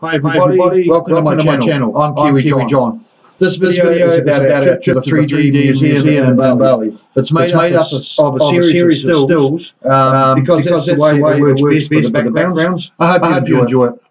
Hi everybody, welcome to my channel. I'm Kiwi John. This video is about our trip to the 3D museum in Bali. It's made up of a series of stills because that's the way it works best with the backgrounds. I hope you enjoy it.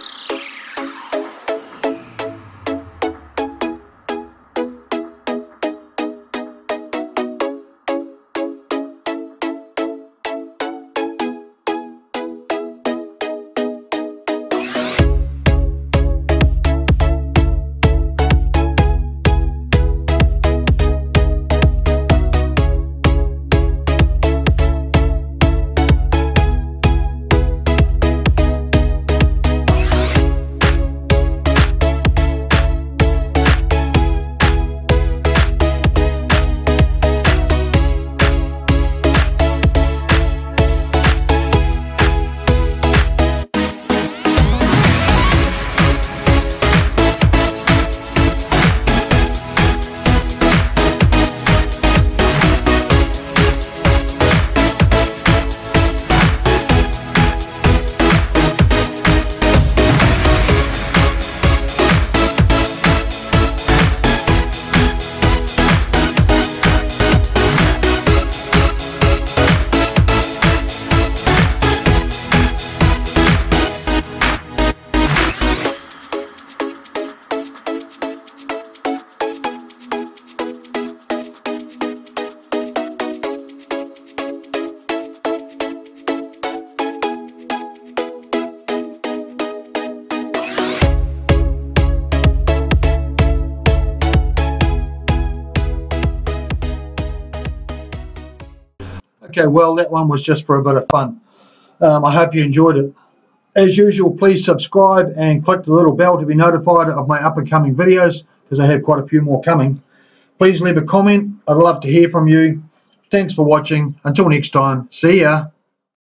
Okay, well, that one was just for a bit of fun. I hope you enjoyed it. As usual, please subscribe and click the little bell to be notified of my up-and-coming videos, because I have quite a few more coming. Please leave a comment. I'd love to hear from you. Thanks for watching. Until next time, see ya.